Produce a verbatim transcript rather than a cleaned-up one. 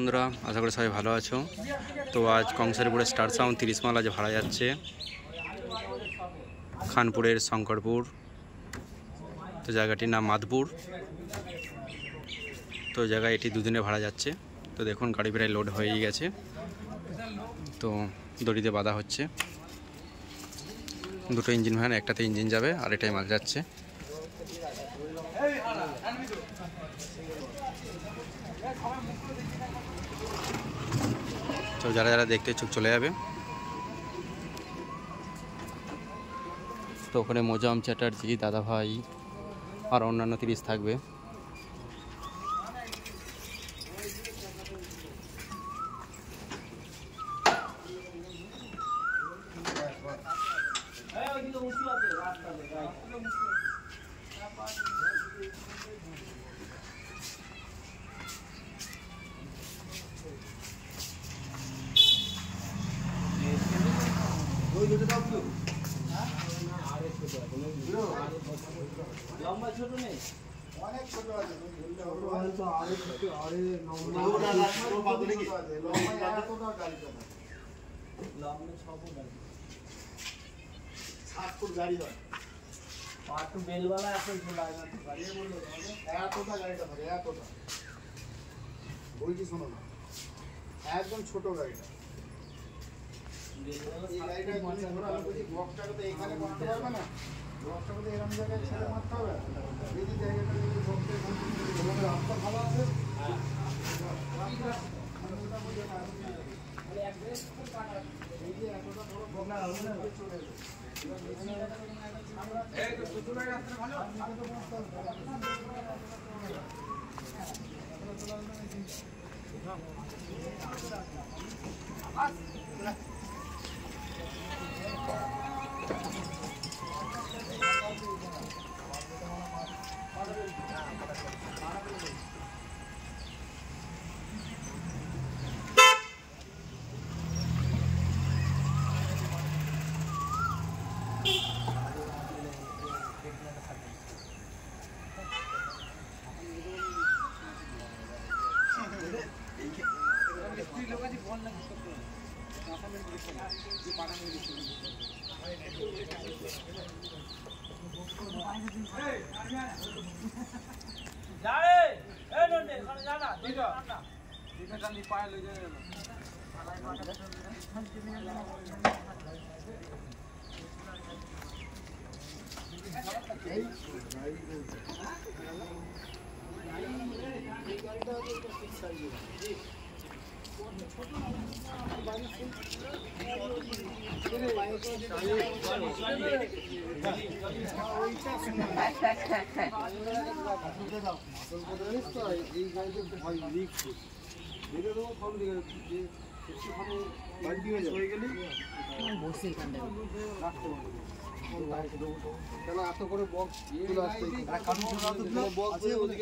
বন্ধুরা, আশা করি সবাই ভালো আছো। তো আজ কংসারপুরে স্টার সাউন্ড তিরিশ মাল আজ ভাড়া যাচ্ছে খানপুরের শঙ্করপুর। তো জায়গাটির নাম মাধপুর। তো জায়গায় এটি দুদিনে ভাড়া যাচ্ছে। তো দেখুন গাড়ি প্রায় লোড হয়েই গেছে। তো দড়িতে বাঁধা হচ্ছে। দুটো ইঞ্জিন ভ্যান, একটাতে ইঞ্জিন যাবে আর এটাই মাল যাচ্ছে। তো যারা যারা দেখতে ইচ্ছুক চলে যাবে। তো ওখানে মোজাম চ্যাটার্জি, দাদাভাই আর অন্যান্য তিরিশ থাকবে। লম্বা ছোট নেই, অনেক ছোট আছে। সাত ফুট গাড়ি হয়, একটু বেলওয়ালা এতটা গাড়িটা থাকে, এতটা বলছি শোনো না, একদম ছোট গাড়িটা। এই গাড়িটা বক্সটাকে তো এখানে বানাতে পারবে না, বক্সটাকে তো এরকম জায়গায় ছেড়ে মারতে হবে। এই যে জায়গাটা যদি বক্সের রাস্তা ভালো আছে, এই যে এতটা বড় বক্স চলে যাবে। এত করে বক্স